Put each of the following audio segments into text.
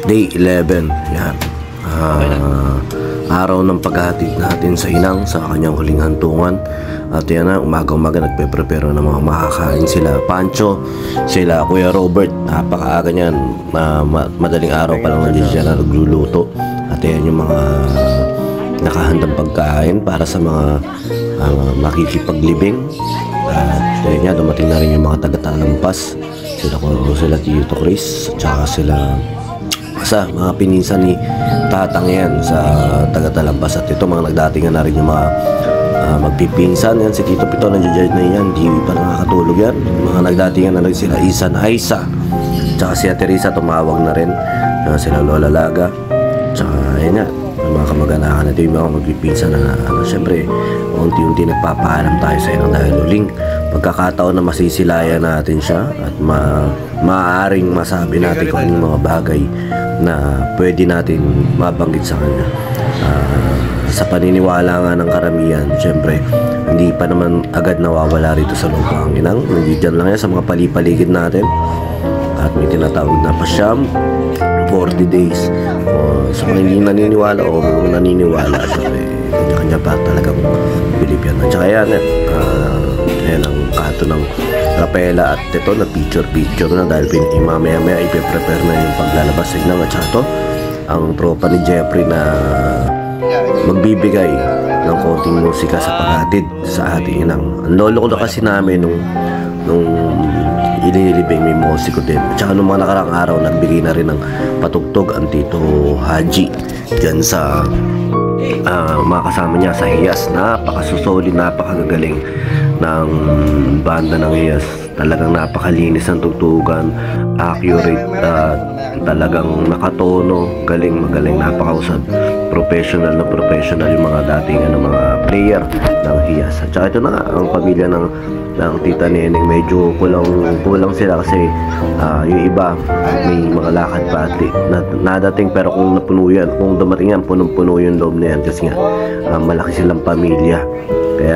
Day 11, yan. Araw ng paghahatid natin sa inang sa kanyang huling hantungan. At yan na, umaga-umaga nagpe-prepare ng mga makakain sila Pancho, sila Kuya Robert. Napakaaga niyan, madaling araw pa lang nandiyan siya na nagluluto. At yan yung mga nakahandang pagkain para sa mga makikipaglibing. At yan nga, dumating na rin yung mga taga-talampas. Sila Tito Chris, at saka sila mga pininsan ni Tatang yan sa taga-talampas. At ito mga nagdatingan na rin yung mga magpipinsan yan. Si Tito Pito nandiyan na yan, di pa nakakatulog yan. Mga nagdatingan na rin sila Isan Aisa, tsaka si Teresa tumawag na rin, sila Lola Laga, tsaka yan nga mga kamag-anakan natin, yung mga magpipinsan na syempre unti-unti nagpapaalam tayo sa inyo dahil huling pagkakataon na masisilayan natin siya at maaaring masabi natin kung anong mga bagay na pwede natin mabanggit sa kanya. Sa paniniwala nga ng karamihan, syempre hindi pa naman agad nawawala rito sa lupa ang inang. Nandiyan lang yan sa mga palipaligid natin at may tinatawag na pasyam 40 days. Sa mga hindi naniniwala o mga naniniwala, syempre kanya-kanya pa talagang bilib yan. At saka yan, ayan ang kato ng Rapela. At ito na picture na dahil mamaya ipiprepare na yung paglalabas sa inang. At saka ito ang tropa ni Jeffrey na magbibigay ng konting musika sa paghatid sa ating inang. Ang lolo ko na kasi namin nung inilibing may musiko din. At saka nung mga nakarang araw nagbigay na rin ng patugtog ang Tito Haji dyan sa mga kasama niya sa Hiyas. Napakasusoli, napakagagaling ng banda ng Hiyas. Talagang napakalinis ang tugtugan, accurate, talagang nakatono, magaling, napakausad. Professional yung mga datingan ng mga player ng Hiyas. At saka ito na nga, ang pamilya ng Tita Neneng, medyo kulang sila kasi yung iba may mga lakad pa at nadating, pero kung napuno yan, kung dumating yan, punong-puno yung loob na yan kasi nga malaki silang pamilya. Kaya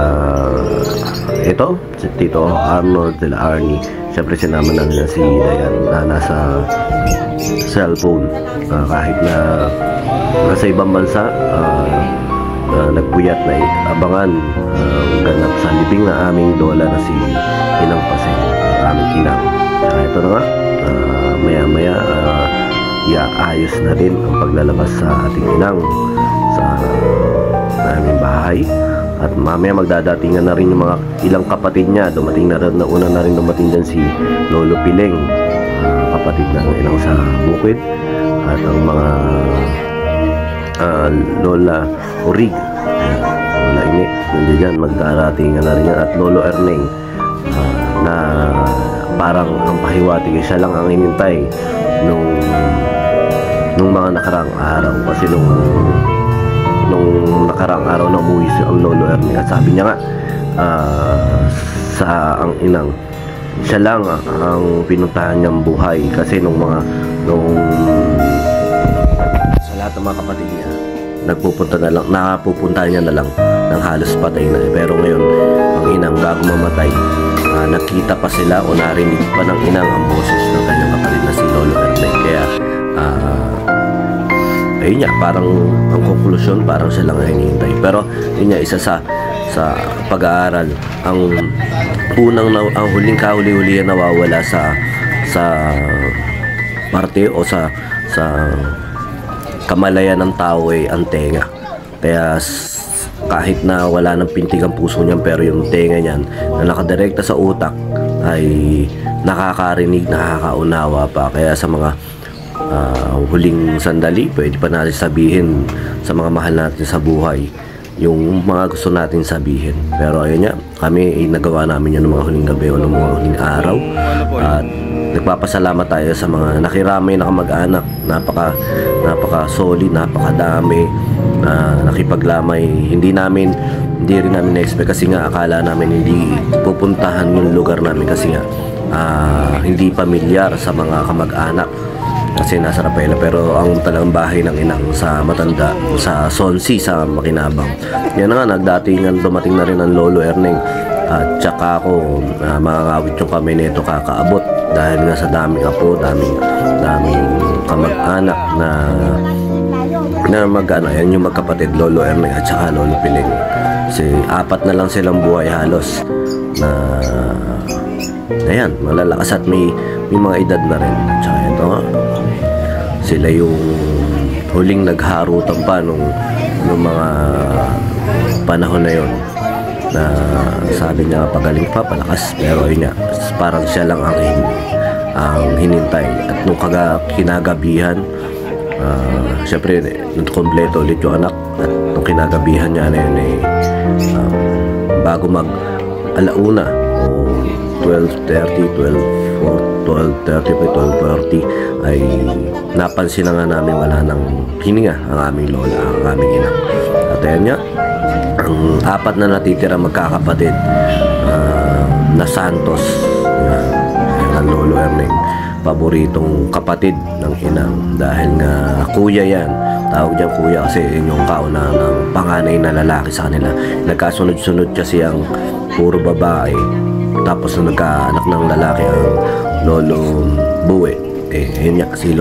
ito, si Tito Arnold, sila Arnie, syempre sinama na nila si Dayan na nasa cellphone, kahit na nasa ibang bansa, nagpuyat na abangan ganap sa libing na aming lola na si Inang Paseng, aming inang. Ito na nga, maya iaayos na din ang paglalabas sa ating inang sa aming bahay. At mamaya magdadatingan na rin yung mga ilang kapatid niya. Dumating na rin, una na rin dumating dyan si Lolo Piling, kapatid ng inang sa bukid, at ang mga Lola Orig, Lola Ini, nandiyan dyan, magdaratingan na rin yan. At Lolo Erneng, na parang ang pahiwatig, siya lang ang inintay nung mga nakarang araw. Kasi nung nakarang araw na umuwi ang Lolo Erneng, at sabi niya nga sa ang inang, siya lang ang pinuntahan niyang buhay. Kasi nung sa lahat ng mga kapatid niya, napupuntahan niya na lang ng halos patay na. Pero ngayon, ang inang bago mamatay, nakita pa sila o narinig pa ng inang ang boses ng kanyang kapatid na si Lolo Erneng. Kaya ayun niya, parang ang konklusyon, parang sila nga hinihintay. Pero yun niya, isa sa pag-aaral, ang huling kahuli-hulihan nawawala sa parte o sa kamalayan ng tao ay ang tenga. Kaya kahit na wala ng pintig ang puso niyan, pero yung tenga niyan na nakadirekta sa utak ay nakakarinig, nakakaunawa pa. Kaya sa mga huling sandali, pwede pa natin sabihin sa mga mahal natin sa buhay yung mga gusto natin sabihin. Pero ayun nga, kami nagawa namin yun ng mga huling gabi o ng mga huling araw. At nagpapasalamat tayo sa mga nakiramay na kamag-anak. Napaka solid, napakadami na nakipaglamay. Hindi rin namin na-expect kasi nga akala namin hindi pupuntahan yung lugar namin kasi nga hindi pamilyar sa mga kamag-anak kasi nasa Rapela. Pero ang talagang bahay ng inang sa Matanda, sa Sonsi, sa Makinabang. Yan na nga, dumating na rin ang Lolo Erneng. At tsaka ako, makakawit yung kami nito kakaabot dahil nga sa daming apo, daming kamag-anak. anak na mag-ano, yan yung magkapatid, Lolo Ernie at saka Lolo Piling. Kasi apat na lang silang buhay halos na ayan, malalakas at may mga edad na rin. At saka ito, sila yung huling nagharutan pa nung mga panahon na yon, na sabi niya pagaling pa, palakas, pero yun nga, parang siya lang ang hinintay. At nung kinagabihan, syempre kompleto ulit yung anak, at nung kinagabihan niya na yun bago mag alauna o 12:30 ay napansin na nga namin wala nang hininga ang aming lola, ang aming ina. At ayan nga, ang apat na natitira magkakapatid na Santos, ang Lolo Erning, paboritong kapatid ng inang, dahil nga kuya yan, tawag diyang kuya kasi yun yung kauna ng panganay na lalaki sa kanila. Nagkasunod-sunod kasi ang puro babae, tapos nung nagkaanak ng lalaki ang Lolo Buwe, yun nga si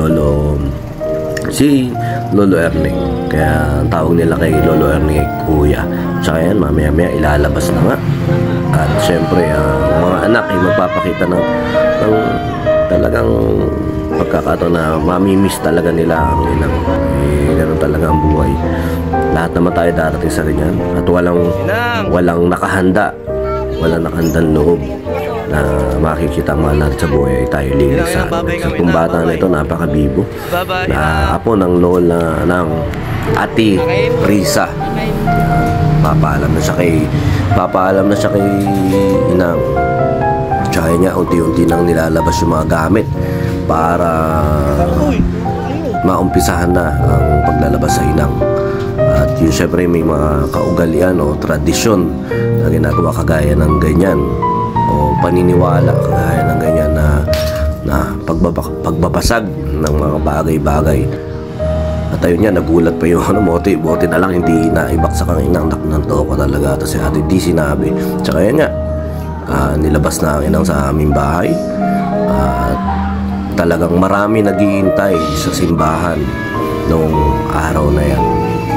Lolo Erning, kaya ang tawag nila kay Lolo Erning ay kuya. Tsaka yan, mamaya ilalabas na nga, at syempre ang mga anak ay magpapakita ng talagang pagkakataon na mamimiss talaga nila ang inang. Ganun talaga ang buhay. Lahat naman tayo darating sa ganyan, at walang nakahandang loob na makikita ang mahal natin sa buhay ay tayo lilisan. Sa itong bata na ito, napakabibo, na apo ng lola ng Ate Risa. Papaalam na siya kay inang. Tsaka niya unti-unti nang nilalabas yung mga gamit para maumpisahan na ang paglalabas sa inang. At yun, syempre may mga kaugalian o tradisyon na ginagawa kagaya ng ganyan, o paniniwala kagaya ng ganyan na pagbabasag ng mga bagay-bagay. At ayun nga, nagulat pa yung buti na lang hindi naibaksak ang inang. Ng toko talaga ito si ate, di sinabi. Tsaka yan nga, nilabas na ang inang sa aming bahay, at talagang marami naghihintay sa simbahan noong araw na yan.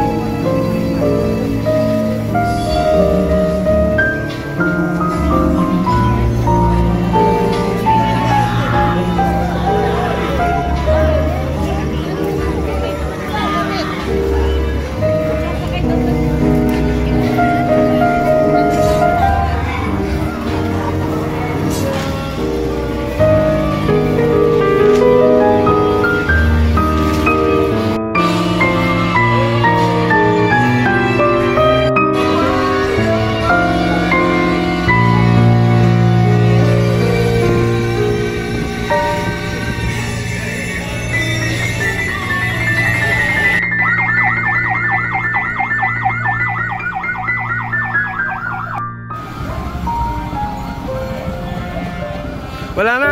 Wala na.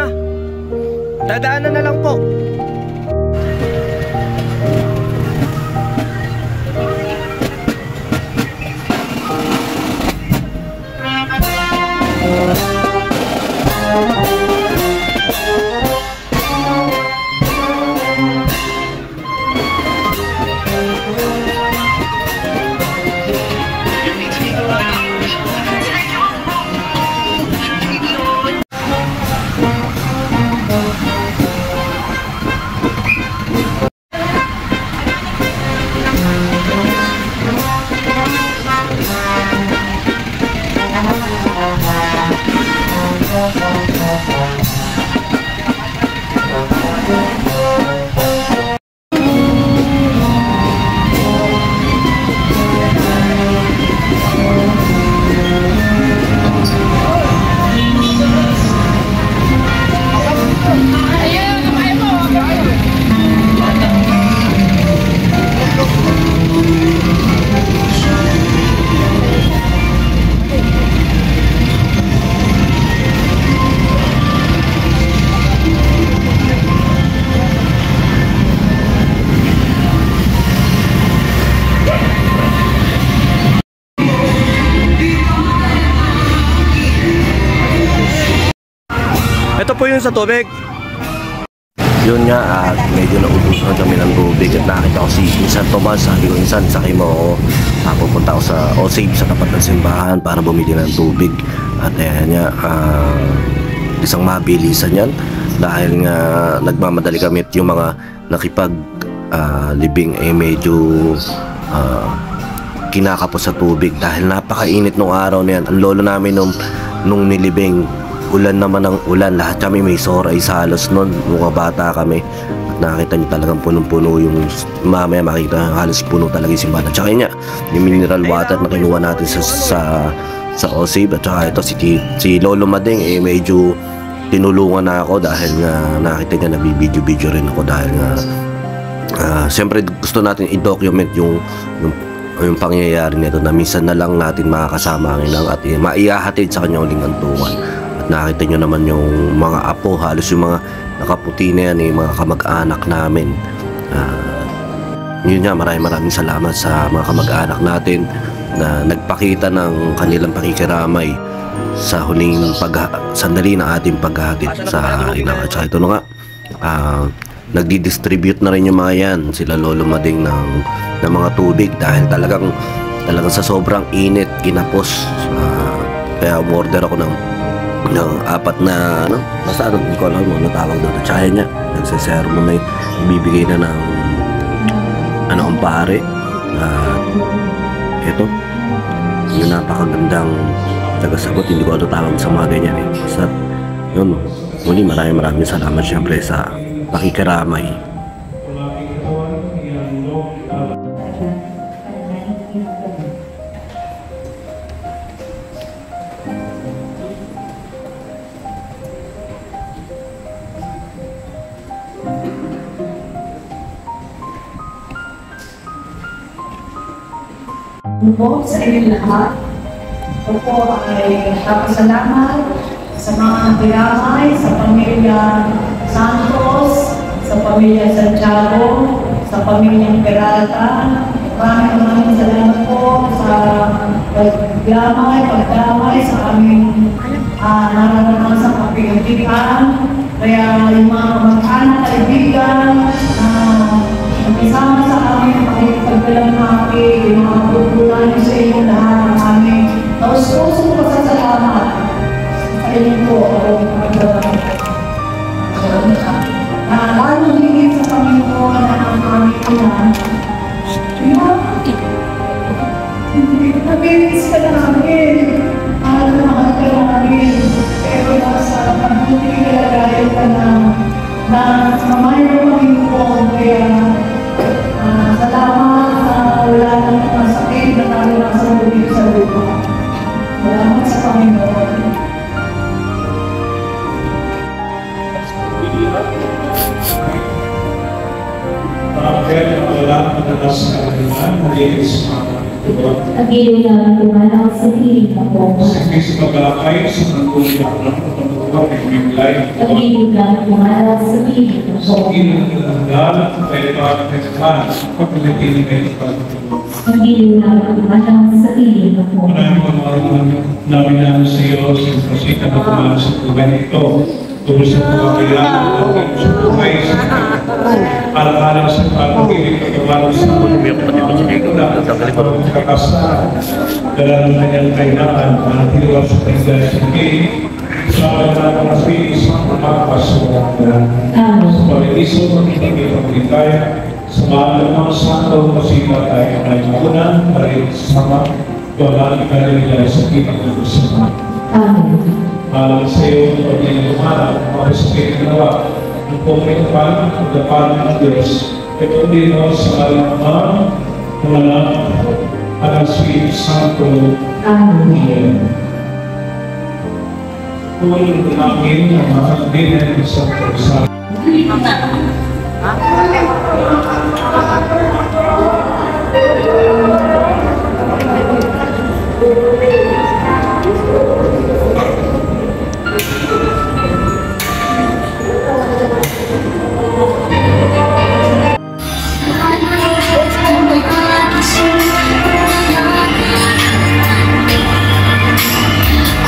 Dadaanan na lang po. Ito po yung sa tubig. Yun nga, medyo naubusan kami ng tubig at nakita ko si Insan Tomas. Sabi ko, Insan, sakay mo ako. Pupunta ako sa Osave sa tapat ng simbahan para bumili ng tubig. At ayan nga, isang mabilisan yan dahil nga nagmamadali kami at yung mga nakipag libing medyo kinakapos sa tubig dahil napakainit nung araw na yan. Ang lolo namin nung nilibing, ulan naman ng ulan, lahat kami may soray sa halos nun, mga bata kami. At nakita nyo talagang punong-puno yung, mamaya makita halos puno talaga yung simbahan. At saka yun nga, yung mineral water na kinuha natin sa Osave. At saka ito si Lolo Mading medyo tinulungan na ako dahil nga nakita niya nabibidyo-video rin ako dahil nga siyempre gusto natin i-document yung pangyayari nito na minsan na lang natin makakasama ang inang at maihahatid sa kanyang linggantungan. At nakita nyo naman yung mga apo, halos yung mga nakaputi na yan, mga kamag-anak namin. Yun nga, maraming salamat sa mga kamag-anak natin na nagpakita ng kanilang pakikiramay sa huling sandali ng ating paghahatid sa inang. At saka ito na nga, nagdi-distribute na rin yung mga yan, sila Lolo Mading ng mga tubig dahil talagang sa sobrang init kinapos. Kaya umorder ako ng 4 na basta hindi ko alam mo natawag doon. At saka niya nagsesermon na bibigay na ng ang pare. Ito yung napakagandang tagasagot, hindi ko tawag sa mga ganyan basta yun. Muli maraming salamat syempre sa pakikiramay. Po sa inyong lahat. Ito po ay nagpapasalamat sa mga tiramay, sa pamilya Santos, sa pamilya Santiago, sa pamilya Peralta. Maraming salamat po sa pagdamay sa aming nararamdaman sa kapigatigan. Kaya yung mga kamag-anak, kaibigan, isama sa amin, pakipagdalamhati, yung mga pupulan sa inyo lahat ng aming taus-pusong pasasalamat sa inyo po. Lalo higit sa Panginoon na ang aming ina. Nabilis ka namin, mahal ka namin, pero nasa mabuti kalagayan ka na mamayo ng Panginoon. Kaya salamat na wala nang masakit na tayo nasa buhay sa lupa. Salamat sa Panginoon. Pag-iwi namin tumanaw sa piling na po. Pag-iwi namin tumanaw sa piling na po. Pag-iwi namin tumanaw sa piling na po. Namin sa iyo sa prosita na tumanaw sa tugan ito. Tungkol sa pagkakailangan sa buhay sa alam-alam sa pag-ibig pagkawalan sa kakasa dala ng kanyang kailangan na tiniwag sa kanyang sa pagkakailangan sa kanyang maspilis makapasok sa pag-iisip ng pagkakailangan sa mga mga santo pasita tayo ay makunan para sama wala ikanila sa pinag-usapan. Alam sa iyo ang pagkakailangan para sa pinag-usapan ang pumitapan at dapanan ng Diyos. Ito din o sa alam mga at ang Espiritu Santo. Amen. Kung namin ang mga kaibigan sa Pagkasabi.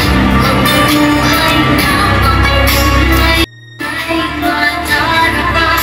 Bye.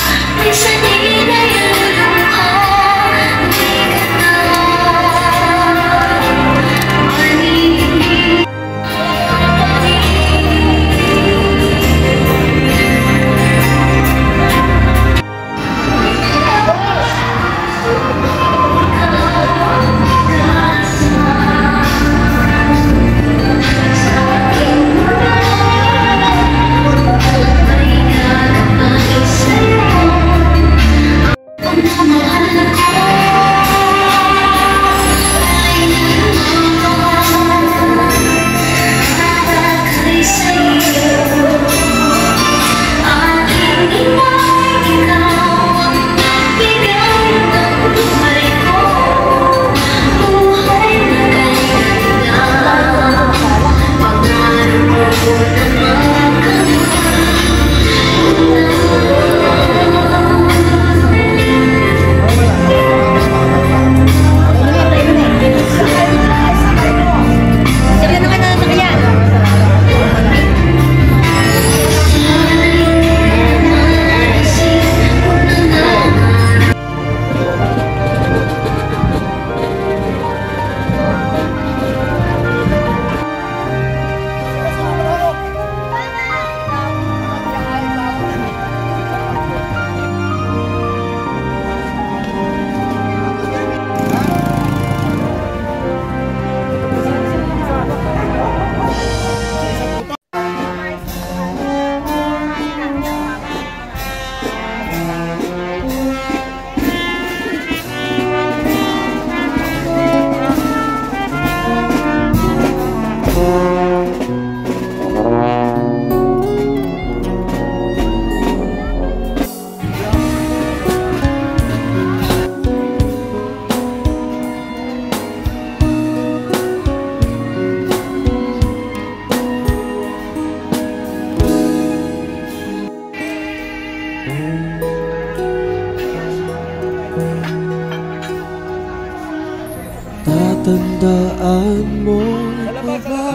Tatandaan mo pa ba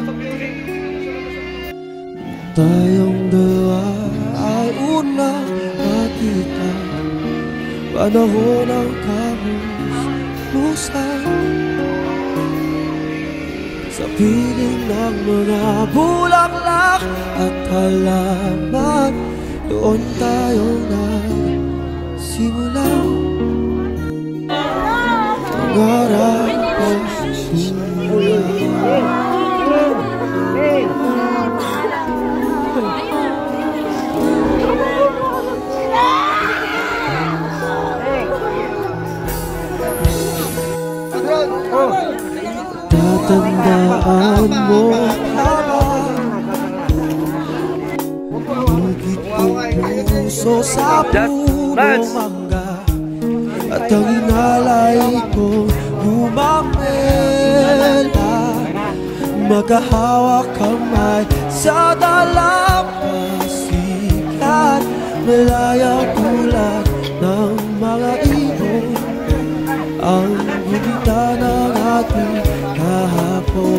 tayong dalawa ay unang makita panahon ng kamustusan sa piling ng mga bulaklak at halaman. Doon tayo nagsimula pangarap ang simula. Tatandaan mo bukit kong puso sa punong mangga at ang inalay kong bumangela. Magkahawak kamay sa dalampasigan, malayang tulad ng mga ibon ang gumita ng ating kahapon.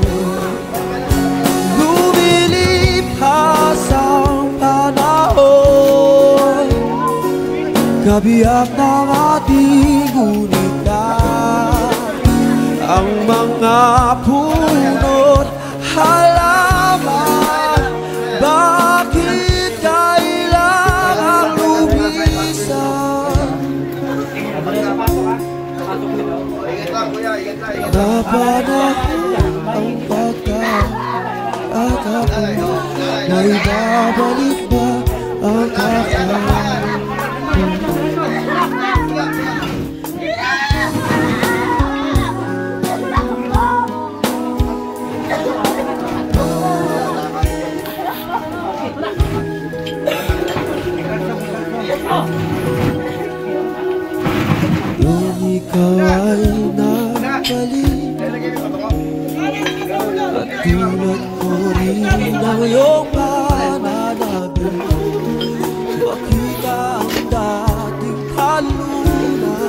Lumilipas ang panahon, kabiyak ng ating gunita. Ang mga puno't halaman, bakit kailangang lumisan? Napanahon ang pagkakataon, may babalik ba ang kahapon? Nung ikaw ay nabalik at tulad ko rin ang iyong pananabik, makita ang dating talunan,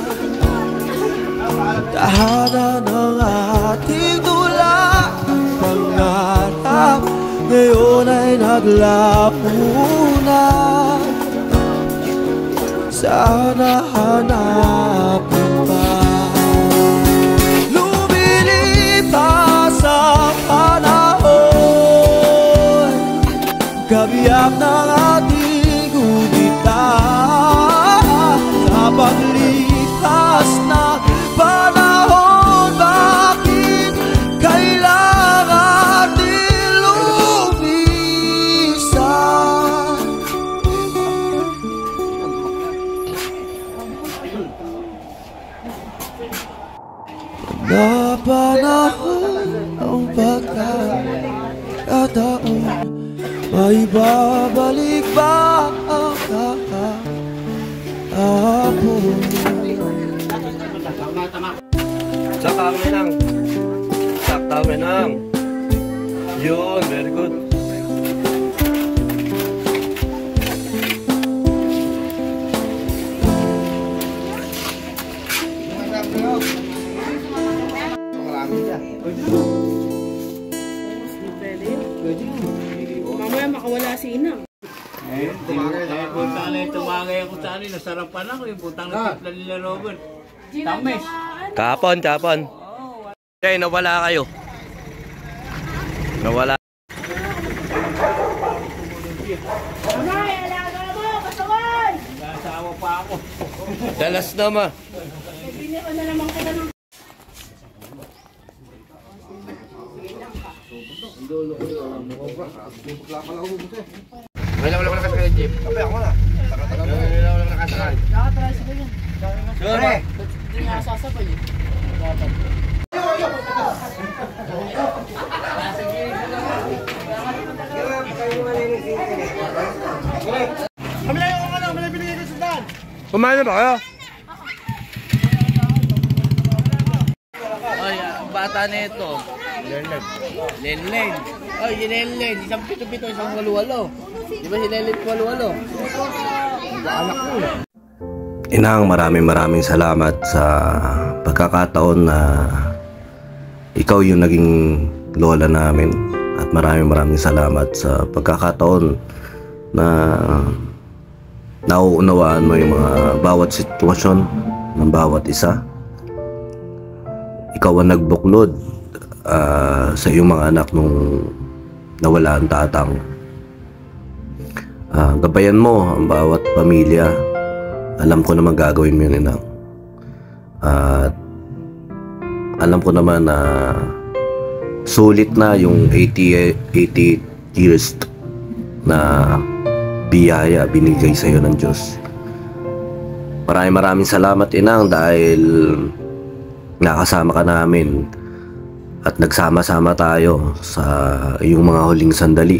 tahanan ng ating tula. Pangarap ngayon ay naglaho na, sana hanapin pa. Lumilipas ang panahon, kabiyak ng ating gudita. Sa paglipas ng panahon, bakit kailangan natin lumisan? Napanahon ang pagkakataon, may babalik ba ang kahapon? Sakta kami lang. Sakta kami lang. Yun, very good. Mamaya makawala si Inang. Tumagay ako sa anin, nasarapan ako yung putang nakitla nila Robert. Tamis. Kapon. Okay, nawala kayo. Nawala. Mamay, alaga mo, kasaway! Nasawa pa ako. Dalas naman. Bili ko na naman kita ng... Wala nakasakay jeep. Kapay ako na. Wala nakasakay. Nakatry sa ganyan. Sure. Hindi nga sasabay eh. Kumain na ba kayo? Ay, ang bata na ito. Lenlen. Oh, yung Lenlen. Isang pito-pito, isang walu-walo. Di ba si Lenlen walu-walo? Anak mo. Inang, maraming salamat sa pagkakataon na ikaw yung naging lola namin at maraming salamat sa pagkakataon na nauunawaan mo yung mga bawat sitwasyon ng bawat isa. Ikaw ang nagbuklod sa iyong mga anak nung nawala ang tatang. Gabayan mo ang bawat pamilya. Alam ko naman gagawin mo yun, inang. At alam ko naman na sulit na yung 80 years na biyaya binigay sa iyo ng Diyos. Maraming salamat, inang, dahil nakasama ka namin at nagsama-sama tayo sa iyong mga huling sandali.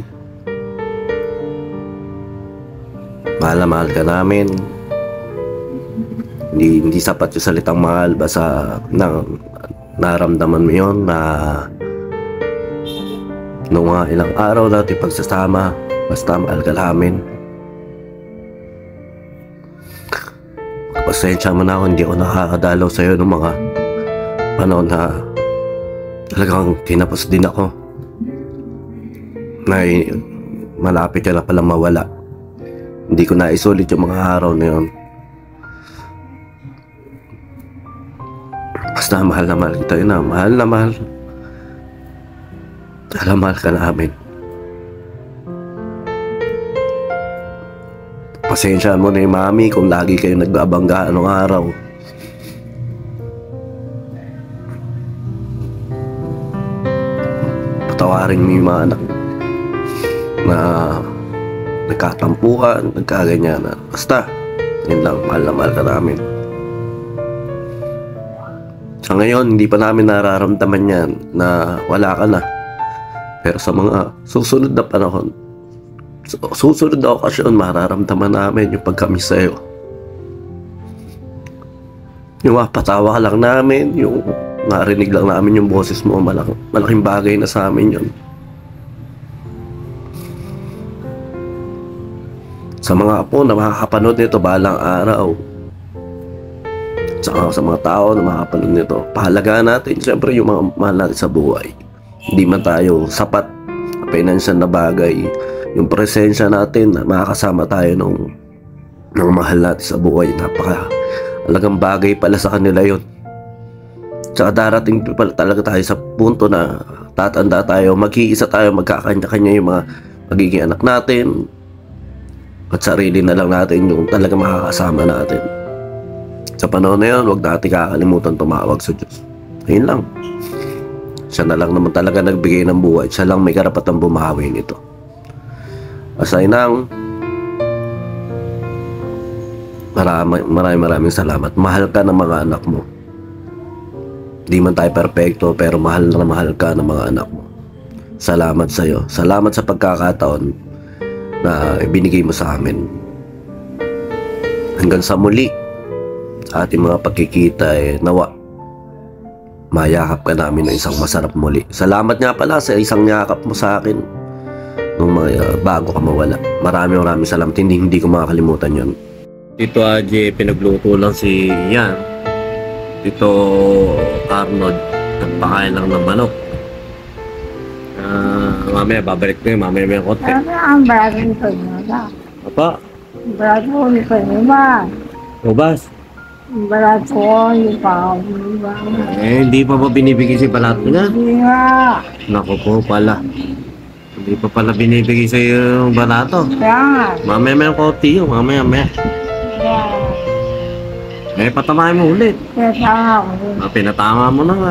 Mahal na mahal ka namin. Hindi sapat yung salitang mahal, basta naramdaman mo yun na noong mga ilang araw natin pagsasama, basta mahal ka namin. Pasensya mo na ako, hindi ako nakakadalaw sa'yo ng mga panahon na talagang kinapos din ako. Na malapit ka na palang mawala. Hindi ko na isulit yung mga araw na yun. Basta mahal na mahal kita, yun na. Mahal na mahal. Mahal ka namin. Pasensya mo na yung mami kung lagi kayo nag-abangga anong araw. Patawarin mo yung mga anak na nagkatampuhan, nagkaganyan na. Basta, yun lang, mahal na mahal ka namin. Sa ngayon, hindi pa namin nararamdaman yan na wala ka na. Pero sa mga susunod na panahon, susunod na okasyon, mararamdaman namin yung pagkamis sa'yo. Yung mapatawa ka lang namin, yung narinig lang namin yung boses mo, malaking bagay na sa amin yun. Sa mga apo na makakapanood nito balang araw, sa mga tao na makakapanood nito, pahalagaan natin siyempre yung mga mahal natin sa buhay. Hindi man tayo sapat sa financial na bagay, yung presensya natin na makakasama tayo ng mahal natin sa buhay, napakahalagang bagay pala sa kanila yun. Tsaka darating pala talaga tayo sa punto na tatanda tayo, mag-iisa tayo, magkakanya-kanya yung mga magiging anak natin, at sarili na lang natin yung talaga makakasama natin. Sa panahon na yun, huwag natin kakalimutan tumawag sa Diyos. Ayun lang. Siya na lang naman talaga nagbigay ng buhay. Siya lang may karapatang bumawi nito. Asay nang maraming salamat. Mahal ka ng mga anak mo. Di man tayo perfecto, pero mahal na mahal ka ng mga anak mo. Salamat sa iyo. Salamat sa pagkakataon na ibinigay mo sa amin. Hanggang sa muli, ating mga pagkikita, nawa mayakap ka namin ng isang masarap muli. Salamat nga pala sa isang yakap mo sa akin nung bago ka mawala. Maraming salamat. Hindi ko makakalimutan yun. Tito Aje, pinagluto lang si Yan. Tito Arnold, nagpakain lang ng manok. Mamaya babalik ko yun, mamaya may konti. Ano ang bagay ko nila? Apa? Bagay ko nila. Ubas? Balat ko, yung pao, diba? Hindi pa ba binibigay si balat niya? Hindi nga. Naku po pala. Hindi pa pala binibigay sa iyo yung balato. Yan. Mamaya may konti yun, mamaya. Patamahin mo ulit. Kaya Pinatama mo na nga.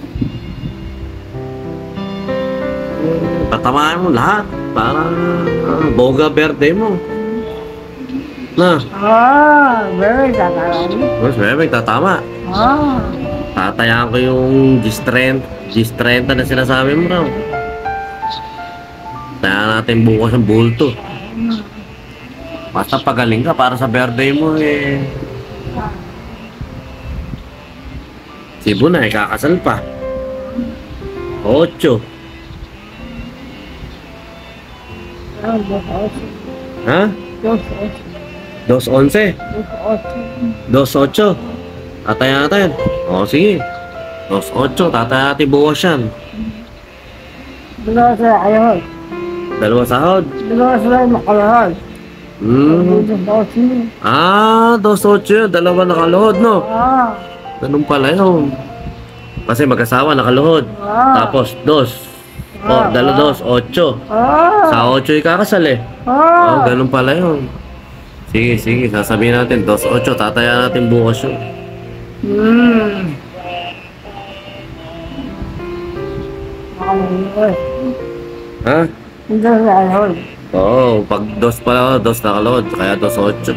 Patamahin mo lahat para boga verde mo. Na. very tatalami. Mas may tatama. Tatayaan ko yung G30 na sinasabi mo raw. Tayaan natin bukas ang bulto. Basta pagaling ka para sa birthday mo Sibo na kakasal pa. 8. Ha? 2:11. 2:8. Atay natin. O, sige. 2.8, tataya natin bukas yan. Dalawa sila ayun. Dalawa sahod. Dalawa sila makalahal. Ah, 2.8 yun. Dalawa nakaluhod, no? Ganun pala yun. Kasi mag-asawa nakaluhod. Tapos 2. O, dalawa 8. Sa 8 ikakasal eh. Oh, ganun pala yun. Sige, sige. Sasabihin natin, 2.8. Tataya natin bukas yun. Ha? Hindi sila ayun. Oo, pag 2 pala, 2 nakaluhod. Kaya 2.8.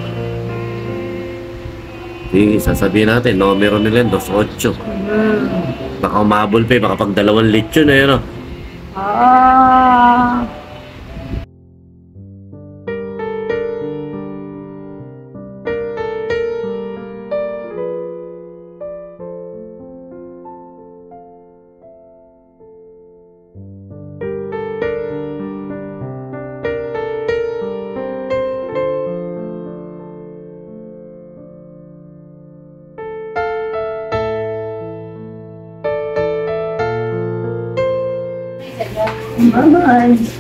Sige, sasabihin natin, numero nila yun, 2.8. Baka umabol pa eh, baka pag 2 lechon eh, no? Bye-bye.